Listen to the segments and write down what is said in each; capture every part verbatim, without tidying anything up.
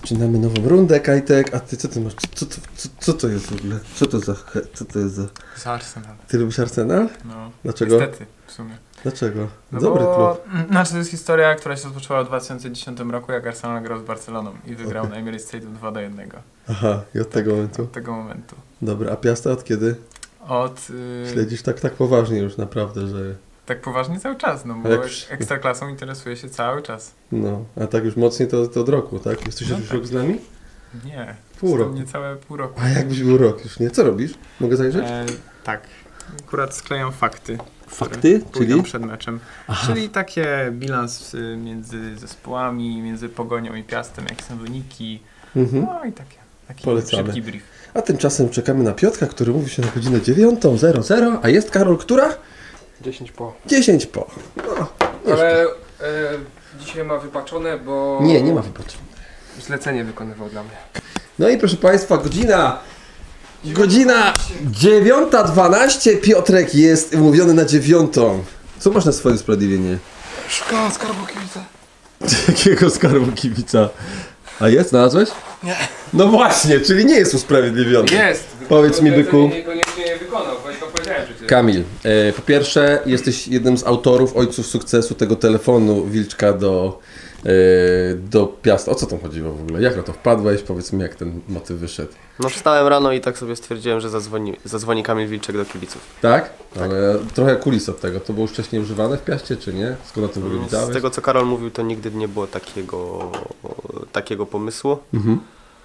Zaczynamy nową rundę, Kajtek. A ty co ty masz? Co, co, co, co to jest w ogóle? Co to za... Co to jest za... Z Arsenal. Ty lubisz Arsenal? No. Dlaczego? Niestety, w sumie. Dlaczego? No Dobry bo, klub. Znaczy to jest historia, która się rozpoczęła w dwa tysiące dziesiątym roku, jak Arsenal grał z Barceloną i wygrał Okay. na Emirates Stadium dwa do jednego. Aha, i od tego momentu. Od tego momentu. Dobra, a Piasta od kiedy? Od... Yy, Śledzisz tak, tak poważnie już naprawdę, że... tak poważnie cały czas, no bo Jak już- Ekstraklasą interesuje się cały czas. No, a tak już mocniej to, to od roku, tak? Jesteś No już tak. rok z nami? Nie, Pół jest to roku. niecałe pół roku. A jakbyś był rok już, nie? Co robisz? Mogę zajrzeć? E, tak. Akurat sklejam fakty. Fakty? które pójdą Czyli? przed meczem. Aha. Czyli takie bilans y, między zespołami, między Pogonią i Piastem, jakie są wyniki. Mhm. No i takie. Taki Polecamy. szybki brief. A tymczasem czekamy na Piotrka, który mówi się na godzinę dziewiątą zero zero, a jest Karol, która? dziesięć po. dziesięć po. No, Ale e, dzisiaj ma wypaczone, bo... nie, nie ma wypoczynku. Zlecenie wykonywał dla mnie. No i proszę Państwa, godzina... Godzina dziewiąta dwanaście. Piotrek jest umówiony na dziewiątą. Co masz na swoje usprawiedliwienie? Szukałem skarbu kibica. Jakiego skarbu kibica? A jest? Znalazłeś? Nie. No właśnie, czyli nie jest usprawiedliwiony. Jest! Powiedz mi, byku. Niekoniecznie nie wykonał, bo ja to powiedziałem przecież. Kamil, e, po pierwsze jesteś jednym z autorów, ojców sukcesu tego telefonu Wilczka do, e, do Piasta. O co tam chodziło w ogóle? Jak na to wpadłeś? Powiedz mi, jak ten motyw wyszedł. No wstałem rano i tak sobie stwierdziłem, że zadzwoni, zadzwoni Kamil Wilczek do kibiców. Tak? Ale trochę kulis od tego. To było już wcześniej używane w Piaście, czy nie? Skąd o tym w ogóle Z wiedziałeś? tego co Karol mówił, to nigdy nie było takiego, takiego pomysłu. Mhm.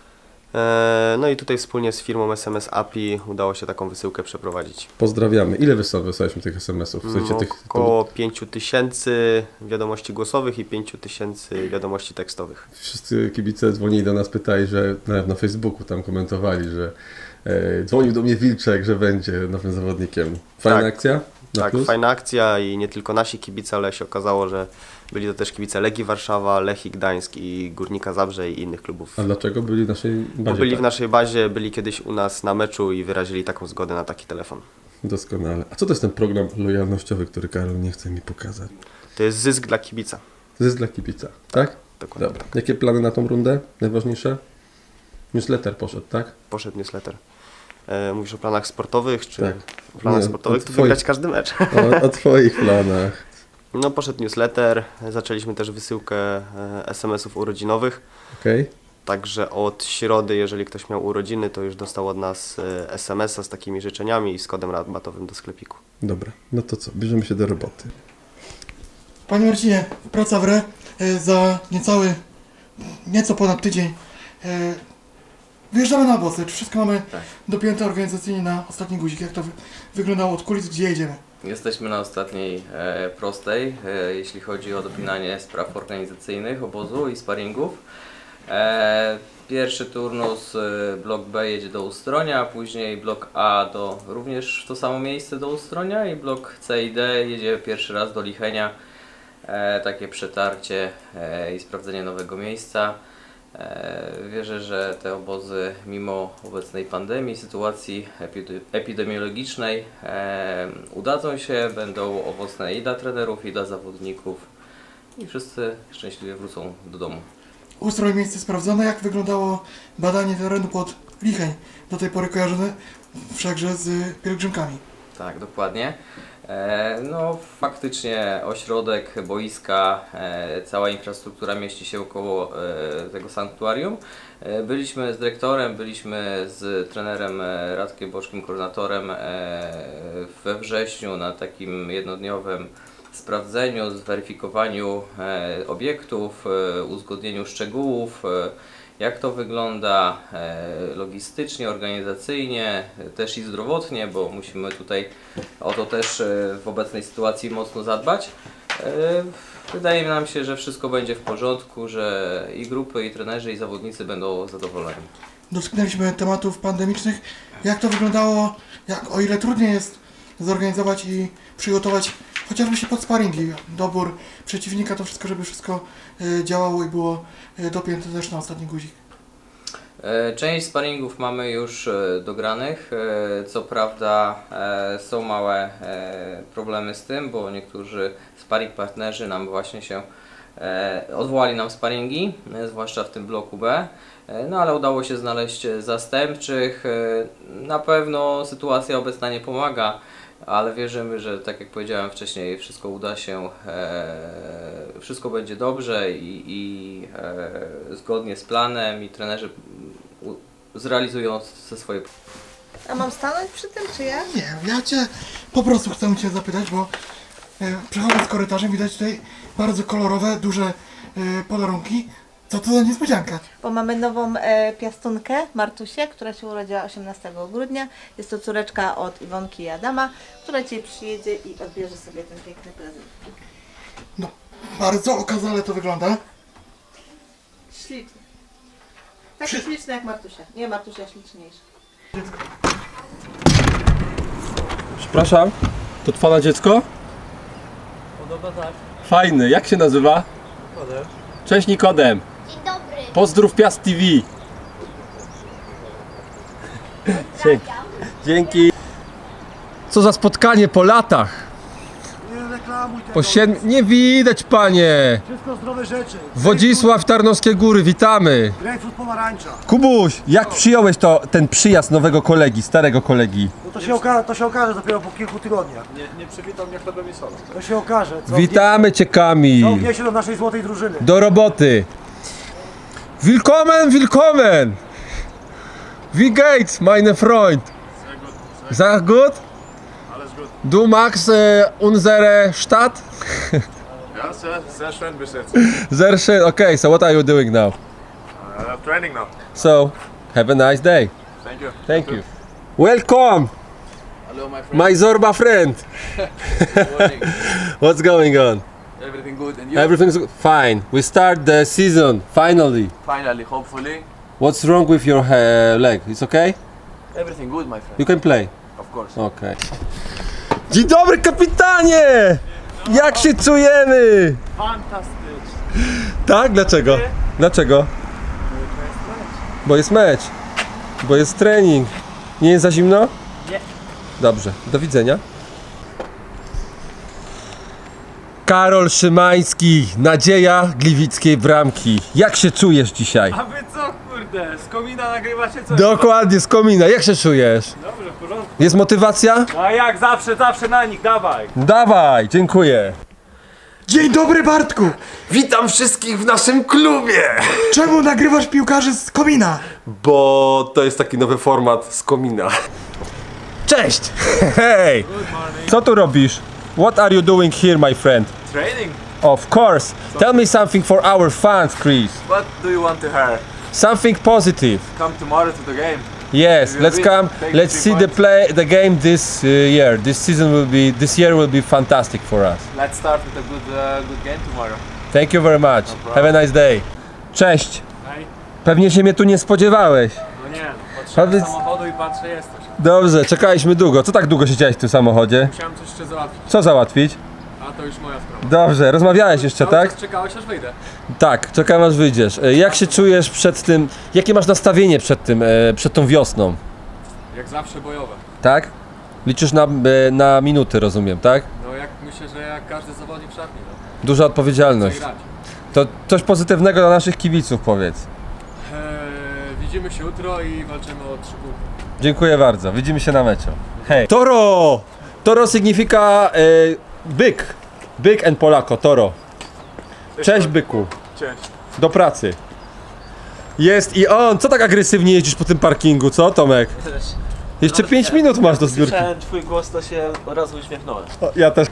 E, no i tutaj wspólnie z firmą S M S A P I udało się taką wysyłkę przeprowadzić. Pozdrawiamy. Ile wysłał- wysłaliśmy tych es em esów? W sensie No, tych... około pięć tysięcy wiadomości głosowych i pięć tysięcy wiadomości tekstowych. Wszyscy kibice dzwonili do nas, pytali, że nawet na Facebooku tam komentowali, że e, dzwonił do mnie Wilczek, że będzie nowym zawodnikiem. Fajna Tak. akcja? Na Tak, plus? fajna akcja i nie tylko nasi kibice, ale się okazało, że byli to też kibice Legii Warszawa, Lechii Gdańsk i Górnika Zabrze i innych klubów. A dlaczego byli w naszej Bo bazie? byli tak? w naszej bazie, byli kiedyś u nas na meczu i wyrazili taką zgodę na taki telefon. Doskonale. A co to jest ten program lojalnościowy, który Karol nie chce mi pokazać? To jest zysk dla kibica. Zysk dla kibica, tak? Dokładnie. Dobra. Jakie plany na tą rundę? Najważniejsze? Newsletter poszedł, tak? Poszedł newsletter. E, mówisz o planach sportowych, czy Tak. o planach Nie, sportowych? o To twoich. wygrać każdy mecz. O, o Twoich planach. No poszedł newsletter, zaczęliśmy też wysyłkę e, es em esów urodzinowych. Okej? Także od środy, jeżeli ktoś miał urodziny, to już dostał od nas e, es em es a z takimi życzeniami i z kodem rabatowym do sklepiku. Dobra. No to co? Bierzemy się do roboty. Panie Marcinie, praca w re e, za niecały, nieco ponad tydzień. E, wyjeżdżamy na obozy. Czy wszystko mamy Tak. dopięte organizacyjnie na ostatni guzik? Jak to wy, wyglądało od kulis? Gdzie jedziemy? Jesteśmy na ostatniej e, prostej, e, jeśli chodzi o dopinanie spraw organizacyjnych obozu i sparingów. E, pierwszy turnus, e, blok B jedzie do Ustronia, później blok A do również w to samo miejsce do Ustronia i blok C i D jedzie pierwszy raz do Lichenia. E, takie przetarcie e, i sprawdzenie nowego miejsca. E, Wierzę, że te obozy mimo obecnej pandemii, sytuacji epide- epidemiologicznej e, udadzą się, będą owocne i dla trenerów, i dla zawodników i wszyscy szczęśliwie wrócą do domu. Ustrój miejsce sprawdzone. Jak wyglądało badanie terenu pod Licheń? Do tej pory kojarzone wszakże z pielgrzymkami. Tak, dokładnie. E, No faktycznie ośrodek, boiska, e, cała infrastruktura mieści się około e, tego sanktuarium. E, byliśmy z dyrektorem, byliśmy z trenerem e, Radkiem Boczkim, koordynatorem e, we wrześniu na takim jednodniowym sprawdzeniu, zweryfikowaniu e, obiektów, e, uzgodnieniu szczegółów, e, jak to wygląda e, logistycznie, organizacyjnie, e, też i zdrowotnie, bo musimy tutaj o to też e, w obecnej sytuacji mocno zadbać. E, Wydaje nam się, że wszystko będzie w porządku, że i grupy, i trenerzy, i zawodnicy będą zadowoleni. Dotknęliśmy tematów pandemicznych. Jak to wyglądało? Jak, o ile trudniej jest zorganizować i przygotować chociażby się pod sparingi, dobór przeciwnika, to wszystko, żeby wszystko e, działało i było e, dopięte też na ostatni guzik. E, Część sparingów mamy już e, dogranych, e, co prawda e, są małe e, problemy z tym, bo niektórzy sparing partnerzy nam właśnie się E, odwołali nam sparingi, e, zwłaszcza w tym bloku B, e, no ale udało się znaleźć zastępczych. E, na pewno sytuacja obecna nie pomaga, ale wierzymy, że tak jak powiedziałem wcześniej, wszystko uda się, e, wszystko będzie dobrze i, i e, zgodnie z planem i trenerzy u, zrealizują te swoje. A mam stanąć przy tym, czy ja? Nie, ja cię po prostu chcę cię zapytać, bo e, przechodząc korytarzem widać tutaj bardzo kolorowe, duże e, podarunki. Co to za niespodzianka? Bo mamy nową e, piastunkę, Martusię, która się urodziła osiemnastego grudnia. Jest to córeczka od Iwonki i Adama, która dzisiaj przyjedzie i odbierze sobie ten piękny prezent. No, bardzo okazale to wygląda. Ślicznie. Tak śliczny jak Martusia. Nie, Martusia śliczniejsza. Przepraszam, to pana dziecko? Podobno tak. Fajny, jak się nazywa? Nikodem. Cześć Nikodem. Dzień dobry. Pozdrów Piast T V. Dzięki. Dzięki. Co za spotkanie po latach. Nie reklamuj tego. Po siedm... Nie widać, panie. Wszystko zdrowe rzeczy. Wodzisław, Tarnowskie Góry, witamy. Grejpfrut pomarańcza. Kubuś, jak przyjąłeś to, ten przyjazd nowego kolegi, starego kolegi? No to się, oka to się okaże dopiero po kilku tygodniach. Nie, nie przywitał mnie kto do mnie solo. To się okaże. Co Witamy cię, Co Kamil. wniesie do naszej złotej drużyny. Do roboty. Willkommen, willkommen. Wie geht's, meine Freund? Sehr gut. Alles gut. Du magst äh, unsere Stadt? Ja, sehr, sehr schön bis jetzt. Sehr schön. Okay, so what are you doing now? Uh, training now. So, have a nice day. Thank you. Thank you. Welcome, Hello my friend. my Zorba friend. Good morning. What's going on? Everything good and you? Everything's fine. We start the season, finally. Finally, hopefully. What's wrong with your uh, leg? It's okay? Everything good my friend. You can play. Of course. Okay. Dzień dobry, kapitanie! Jak się czujemy? Fantastycznie. Tak? Dlaczego? Dlaczego? Bo jest mecz. Bo jest trening. Nie jest za zimno? Nie. Dobrze, do widzenia. Karol Szymański, nadzieja gliwickiej bramki. Jak się czujesz dzisiaj? A wy co kurde, z komina nagrywacie coś? Dokładnie, z komina. Jak się czujesz? Dobrze, w porządku. Jest motywacja? A jak zawsze, zawsze na nich, dawaj. Dawaj, dziękuję. Dzień dobry, Bartku! Witam wszystkich w naszym klubie! Czemu nagrywasz piłkarzy z komina? Bo to jest taki nowy format z komina. Cześć! Hej! Co tu robisz? What are you doing here, my friend? Training? Of course! Tell me something for our fans, Chris. What do you want to hear? Something positive. Come tomorrow to the game. Yes, We will let's win. come. Take Let's three see the points. play, the game this uh, year. This season will be, this year will be fantastic for us. Let's start with a good, uh, good game tomorrow. Thank you very much. problem. Have a nice day. Cześć. Hej. Pewnie się mnie tu nie spodziewałeś. No nie, patrzę Powiedz- do samochodu i patrzę, jesteś. Dobrze, czekaliśmy długo. Co tak długo siedziałeś w tym samochodzie? Musiałem coś jeszcze załatwić, Co załatwić? a to już moja sprawa. Dobrze, rozmawiałeś jeszcze, Cały tak? czas czekałeś aż wyjdę. Tak, czekam aż wyjdziesz. E, Jak się czujesz przed tym, jakie masz nastawienie przed tym, e, przed tą wiosną, Jak zawsze bojowe. tak? Liczysz na, e, na minuty, rozumiem, tak? No jak myślę, że jak każdy zawodnik w szatni, no. Duża Chce odpowiedzialność. grać. To coś pozytywnego dla naszych kibiców, powiedz. Eee, widzimy się jutro i walczymy o trzy punkty. Dziękuję bardzo, widzimy się na meczu. Hej. Toro! Toro significa e, byk. Byk en Polako, toro. Cześć byku. Cześć. Do pracy. Jest i on. Co tak agresywnie jeździsz po tym parkingu, co Tomek? Jeszcze pięć minut masz do zbiórki. Słyszałem twój głos, to się od razu uśmiechnąłem. O, ja też.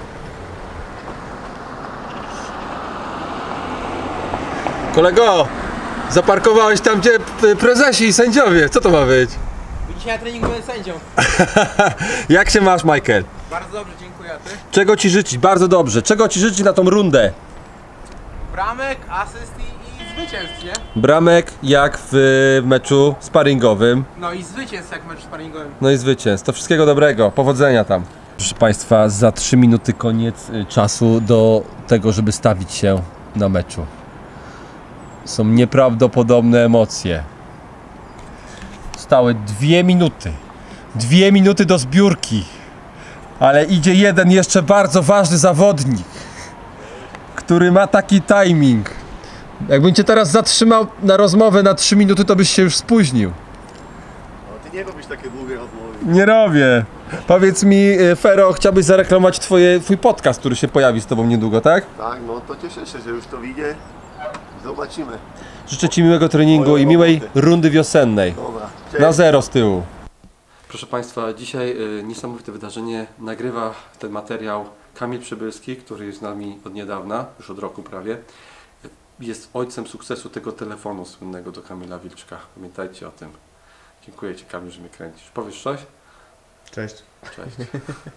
Kolego, zaparkowałeś tam, gdzie p- prezesi i sędziowie. Co to ma być? Dzisiaj na treningu byłem sędzią. Jak się masz, Michael? Bardzo dobrze, dziękuję. A ty? Czego ci życzyć? Bardzo dobrze. Czego ci życzyć na tą rundę? Bramek, asyst i, i zwycięstw, nie? Bramek jak w meczu sparingowym. No i zwycięstw jak mecz sparingowym. No i zwycięstw. To wszystkiego dobrego. Powodzenia tam. Proszę Państwa, za trzy minuty koniec y, czasu do tego, żeby stawić się na meczu. Są nieprawdopodobne emocje. Zostały dwie minuty. Dwie minuty do zbiórki. Ale idzie jeden jeszcze bardzo ważny zawodnik, który ma taki timing. Jakbym cię teraz zatrzymał na rozmowę na trzy minuty, to byś się już spóźnił. No, ty nie robisz takie długie rozmowy. Nie robię. Powiedz mi, Fero, chciałbyś zareklamować twoje, twój podcast, który się pojawi z tobą niedługo, tak? Tak, no to cieszę się, że już to wyjdzie. Zobaczymy. Życzę ci miłego treningu i miłej rundy wiosennej. Dobra, na zero z tyłu. Proszę Państwa, dzisiaj y, niesamowite wydarzenie. Nagrywa ten materiał Kamil Przybylski, który jest z nami od niedawna, już od roku prawie. Jest ojcem sukcesu tego telefonu słynnego do Kamila Wilczka. Pamiętajcie o tym. Dziękuję Ci, Kamil, że mnie kręcisz. Powiesz coś? Cześć. Cześć.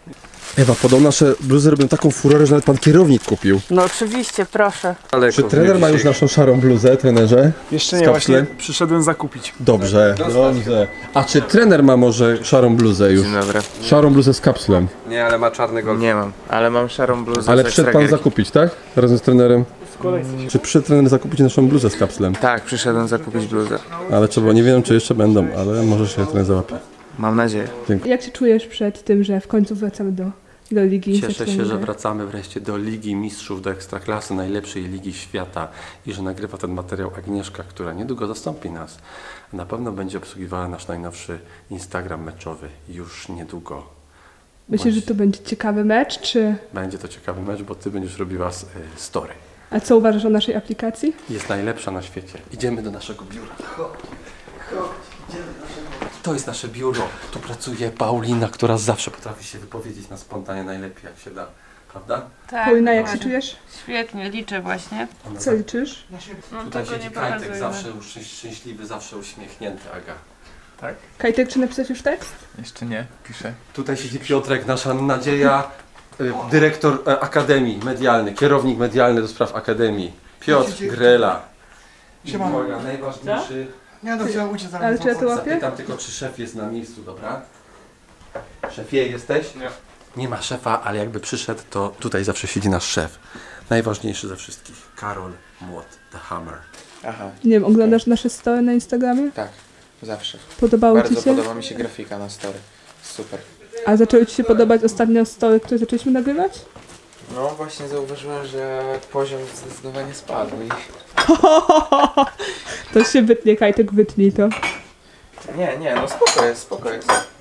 Ewa, podobno nasze bluzy robią taką furorę, że nawet pan kierownik kupił. No oczywiście, proszę. Ale czy trener ma już naszą szarą bluzę, trenerze? Jeszcze nie, właśnie przyszedłem zakupić. Dobrze, dobrze. A czy trener ma może szarą bluzę już? Dzień dobry. Szarą bluzę z kapslem. Nie, ale ma czarnego. Nie mam, ale mam szarą bluzę. Ale przyszedł pan zakupić, tak? Razem z trenerem? Czy przyszedł trener zakupić naszą bluzę z kapslem? Tak, przyszedłem zakupić bluzę. Ale trzeba, nie wiem czy jeszcze będą, ale może się trener załapie. Mam nadzieję. Dziękuję. Jak się czujesz przed tym, że w końcu wracamy do, do ligi? Cieszę się, że wracamy wreszcie do Ligi Mistrzów, do Ekstraklasy, najlepszej ligi świata i że nagrywa ten materiał Agnieszka, która niedługo zastąpi nas. Na pewno będzie obsługiwała nasz najnowszy Instagram meczowy już niedługo. Myślisz, że to będzie ciekawy mecz, czy... Będzie to ciekawy mecz, bo Ty będziesz robiła story. A co uważasz o naszej aplikacji? Jest najlepsza na świecie. Idziemy do naszego biura. Chodź, chodź, idziemy do naszego... To jest nasze biuro. Tu pracuje Paulina, która zawsze potrafi się wypowiedzieć na spontanie najlepiej jak się da. Prawda? Tak. Paulina, jak się czujesz? Świetnie, liczę właśnie. Ona Co liczysz? No, tutaj tego siedzi nie Kajtek, pokazujemy. zawsze uszczęś- szczęśliwy, zawsze uśmiechnięty, Aga. Tak? Kajtek, czy napisać już tekst? Jeszcze nie, piszę. Tutaj siedzi Piotrek, nasza nadzieja, y, dyrektor y, Akademii Medialny, kierownik medialny do spraw Akademii. Piotr Grela. Siemano. Uwaga, najważniejszy... Nie no, chciałem uciec zaraz. Ale czy ja to łapię? Zapytam tylko, czy szef jest na miejscu, dobra? Szefie, jesteś? Nie. Nie ma szefa, ale jakby przyszedł, to tutaj zawsze siedzi nasz szef. Najważniejszy ze wszystkich. Karol Młot, The Hammer. Aha. Nie wiem, oglądasz nasze story na Instagramie? Tak, zawsze. Podobało Bardzo Ci się? podoba mi się grafika na story. Super. A zaczęły Ci się podobać ostatnio story, które zaczęliśmy nagrywać? No właśnie zauważyłem, że poziom zdecydowanie spadł i... To się wytnie, Kajtek, wytnij to. Nie, nie, no spoko jest, spoko jest.